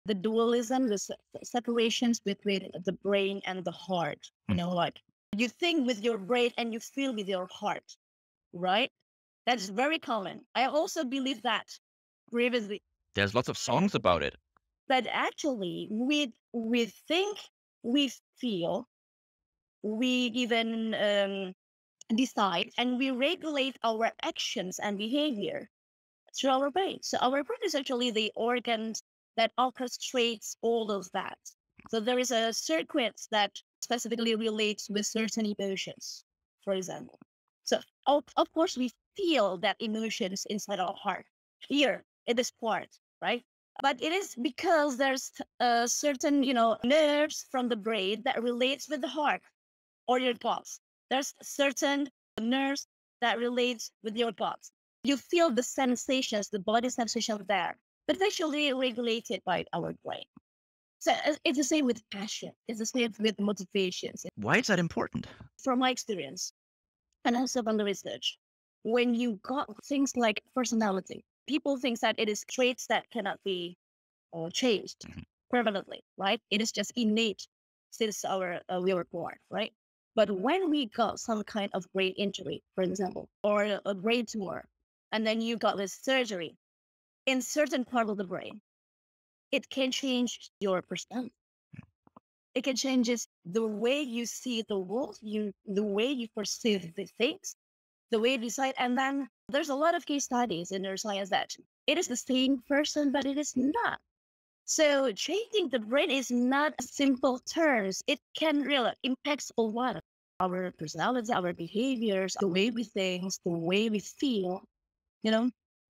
the dualism, the separations between the brain and the heart. You know, like you think with your brain and you feel with your heart, right? That's very common. I also believe that previously. There's lots of songs about it. But actually, we think, we feel, we even decide, and we regulate our actions and behavior through our brain. So our brain is actually the organ that orchestrates all of that. So there is a circuit that specifically relates with certain emotions, for example. So of course we feel that emotions inside our heart, here in this part, right? But it is because there's a certain, nerves from the brain that relates with the heart or your thoughts. There's certain nerves that relates with your thoughts. You feel the sensations, the body sensations there, but it's actually regulated by our brain. So it's the same with passion. It's the same with motivations. Why is that important? From my experience, and also from the research, when you got things like personality, people think that it is traits that cannot be changed permanently, right? It is just innate since we were born, right? But when we got some kind of brain injury, for example, or a brain tumor, and then you got this surgery in certain part of the brain, it can change your personality. It can change the way you see the world, the way you perceive the things, the way you decide. And then there's a lot of case studies in neuroscience that it is the same person, but it is not. So changing the brain is not a simple terms. It can really impact a lot of our personality, our behaviors, the way we think, the way we feel, you know?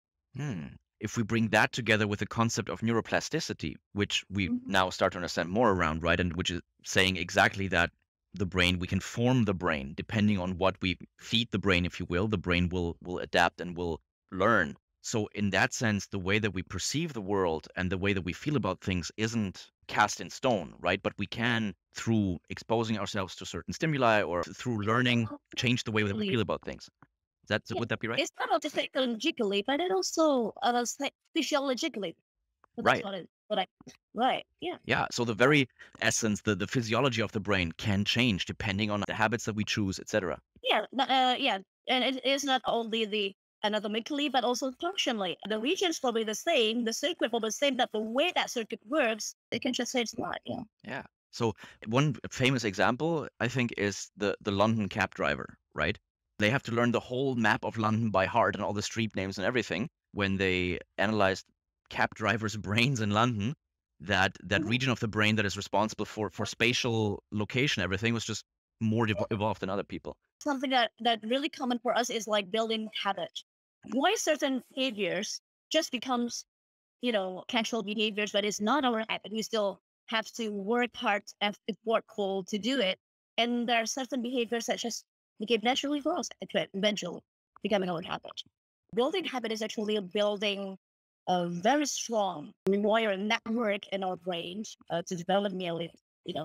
If we bring that together with the concept of neuroplasticity, which we now start to understand more around, right? And which is saying exactly that the brain, we can form the brain depending on what we feed the brain, if you will. The brain will adapt and will learn. So in that sense, the way that we perceive the world and the way that we feel about things isn't cast in stone, right? But we can, through exposing ourselves to certain stimuli or through learning, change the way that we feel about things. Yeah, Would that be right? it's not only psychologically, but it also physiologically. So that's Right. right. Yeah. Yeah. So the very essence, the physiology of the brain can change depending on the habits that we choose, etc. Yeah. Yeah. And it is not only the anatomically, but also functionally. The region's probably the same, the circuit probably the same, but the way that circuit works, it can just say it's not. Yeah. Yeah. So one famous example, I think, is the London cab driver, right? They have to learn the whole map of London by heart and all the street names and everything. When they analyzed cab drivers' brains in London, that region of the brain that is responsible for spatial location, everything was just more evolved than other people. Something that really common for us is like building habit. Why certain behaviors just becomes, casual behaviors, but it's not our habit. We still have to work hard and work cold to do it. And there are certain behaviors that just became naturally for us, eventually becoming our habit. Building habit is actually building a very strong rewire network in our brains to develop merely,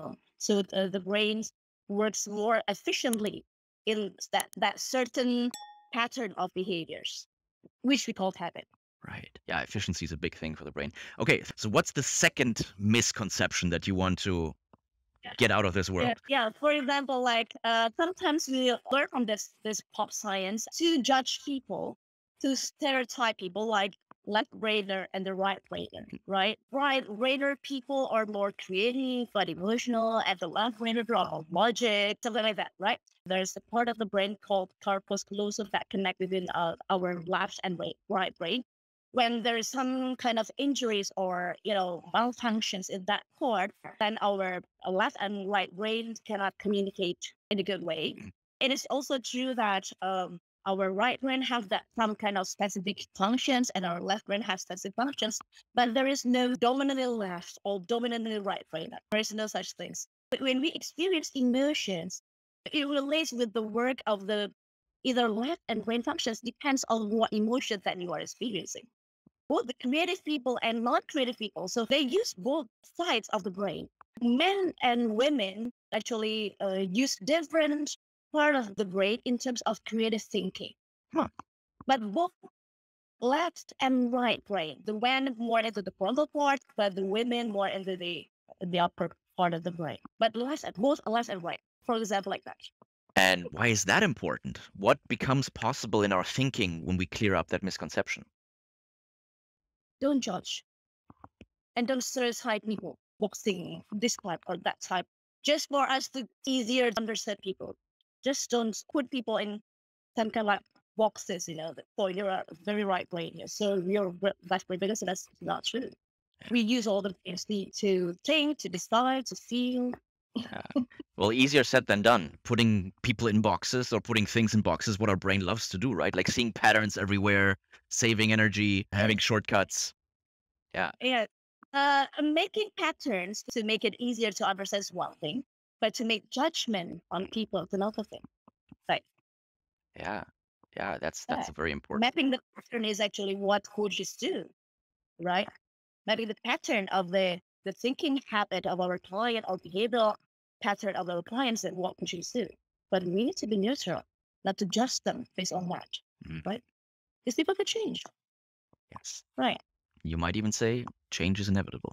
so the brain works more efficiently in that certain pattern of behaviors, which we call habit. Right. Yeah, efficiency is a big thing for the brain. Okay, so what's the second misconception that you want to get out of this world? Yeah. For example, like sometimes we learn from this pop science to judge people, to stereotype people like left brainer and the right brainer, right? Right brainer people are more creative but emotional, and the left brainer are more logic, something like that, right? There's a part of the brain called corpus callosum that connect within our left and right brain. When there's some kind of injuries or malfunctions in that part, then our left and right brain cannot communicate in a good way. It is also true that our right brain has that some kind of specific functions and our left brain has specific functions, but there is no dominantly left or dominantly right brain. There is no such things. But when we experience emotions, it relates with the work of the either left and brain functions, depends on what emotion that you are experiencing. Both the creative people and non-creative people, so they use both sides of the brain. Men and women actually use different part of the brain in terms of creative thinking. Huh. But left and right brain. The men more into the frontal part, but the women more into the upper part of the brain. But both left and right, for example, like that. And why is that important? What becomes possible in our thinking when we clear up that misconception? Don't judge and don't stereotype people boxing this type or that type. Just for us to easier to understand people. Just don't put people in some kind of like boxes, for your very right brain here. So your left brain, because that's not true. We use all the things to think, to decide, to feel. Well, easier said than done. Putting people in boxes or putting things in boxes, what our brain loves to do, right? Like seeing patterns everywhere, saving energy, having shortcuts. Yeah. Yeah. Making patterns to make it easier to understand is one thing, but to make judgment on people is another thing. Right. Yeah. Yeah, that's Yeah. very important. Mapping the pattern is actually what coaches do, right? Mapping the pattern of the thinking habit of our client or behavioral pattern of our clients and what coaches do. But we need to be neutral, not to judge them based on that, right? Because people can change. Yes. Right. You might even say change is inevitable.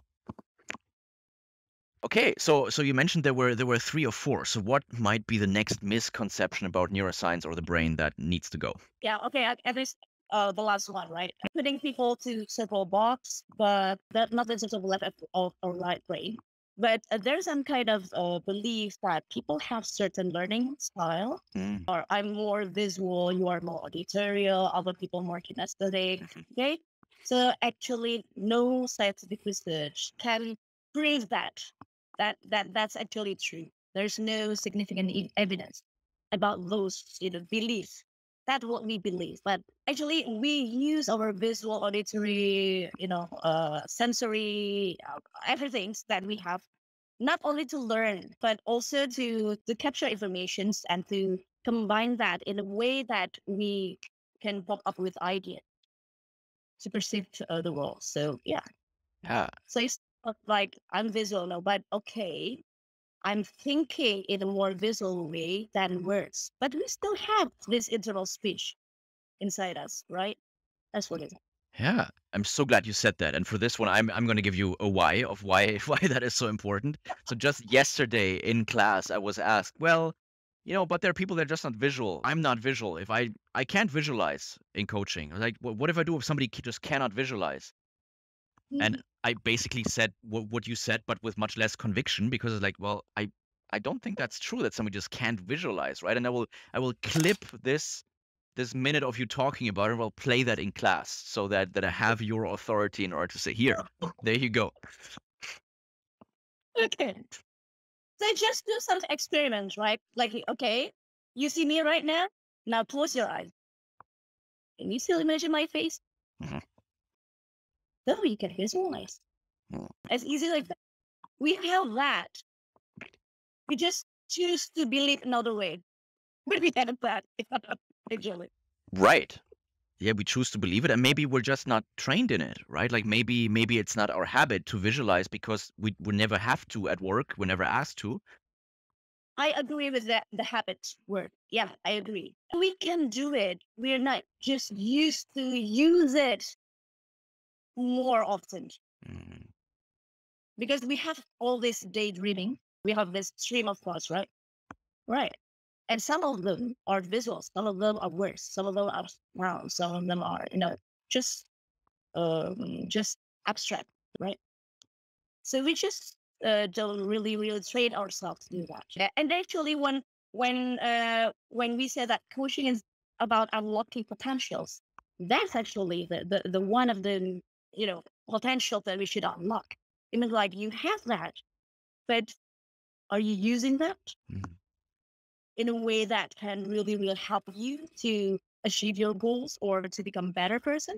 Okay, so you mentioned there were 3 or 4. So what might be the next misconception about neuroscience or the brain that needs to go? Yeah. Okay. At least the last one, right? Putting people to several box, but that not in terms of left or right brain. But there's some kind of belief that people have certain learning style. Mm. Or I'm more visual, you are more auditorial, other people more kinesthetic. Okay. So actually, no scientific research can prove that's actually true. There's no significant evidence about those beliefs. That's what we believe. But actually, we use our visual, auditory, sensory, everything that we have, not only to learn, but also to capture informations and to combine that in a way that we can pop up with ideas to perceive the world. So yeah. Yeah. So it's not like I'm visual, no, but okay, I'm thinking in a more visual way than words, but we still have this internal speech inside us, right? That's what it is. Yeah, I'm so glad you said that. And for this one, I'm going to give you a why of why why that is so important. So just yesterday in class, I was asked, well, but there are people that are just not visual. I'm not visual. If I can't visualize in coaching, I was like, well, what if I do if somebody just cannot visualize? And I basically said what you said, but with much less conviction, because it's like, well, I don't think that's true that somebody just can't visualize, right? And I will clip this minute of you talking about it, I'll play that in class so that I have your authority in order to say, here, there you go. Okay. So just do some experiments, right? Like, okay, you see me right now? Now close your eyes. Can you still imagine my face? Mhm. No, you can visualize. As easy like that. We have that. We just choose to believe another way. But we had that, actually. Right. Yeah, we choose to believe it, and maybe we're just not trained in it, right? Like maybe it's not our habit to visualize because we never have to at work, we're never asked to. I agree with that, the habit word. Yeah, I agree. We can do it. We're not just used to use it more often Mm. because we have all this daydreaming. We have this stream of thoughts, right? Right. And some of them are visual. Some of them are words. Some of them are sound. Some of them are, just just abstract, right? So we just don't really train ourselves to do that. Yeah. And actually, when we say that coaching is about unlocking potentials, that's actually the one of the potential that we should unlock. I mean, like you have that, but are you using that Mm. in a way that can really help you to achieve your goals or to become a better person?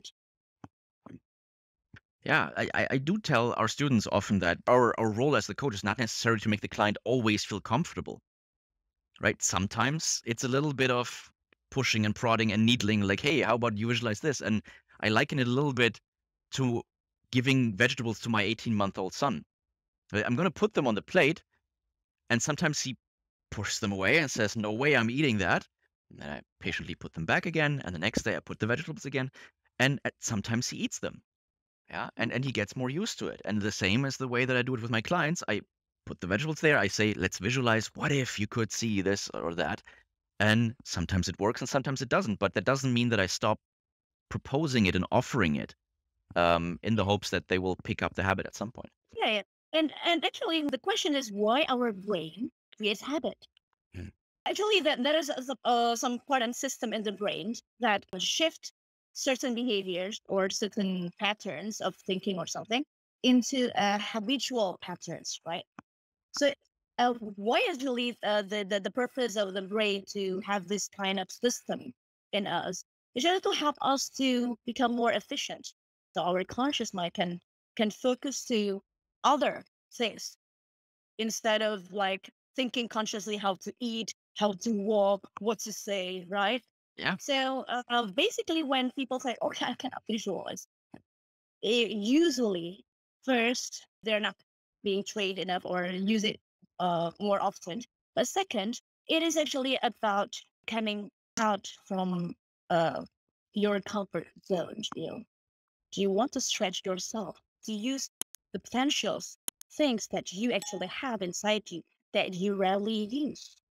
Yeah, I do tell our students often that our role as the coach is not necessarily to make the client always feel comfortable, right? Sometimes it's a little bit of pushing and prodding and needling, like, hey, how about you visualize this? And I liken it a little bit to giving vegetables to my 18-month-old son. I'm going to put them on the plate, and sometimes he pushes them away and says, no way, I'm eating that. And then I patiently put them back again, and the next day I put the vegetables again. and sometimes he eats them. Yeah, and he gets more used to it. And the same as the way that I do it with my clients, I put the vegetables there. I say, let's visualize, what if you could see this or that? And sometimes it works and sometimes it doesn't. But that doesn't mean that I stop proposing it and offering it in the hopes that they will pick up the habit at some point. Yeah, yeah. And actually, the question is why our brain creates habit. Mm. Actually, that there is some important system in the brain that shift certain behaviors or certain patterns of thinking or something into habitual patterns, right? So, why is really the purpose of the brain to have this kind of system in us? Is just to help us to become more efficient, so our conscious mind can focus to other things instead of like thinking consciously how to eat, how to walk, what to say, right? Yeah. So basically, when people say, "Okay, I cannot visualize," usually first they're not being trained enough or use it more often. But second, it is actually about coming out from uh, your comfort zone. Do you want to stretch yourself? To use the potentials, things that you actually have inside you that you rarely use?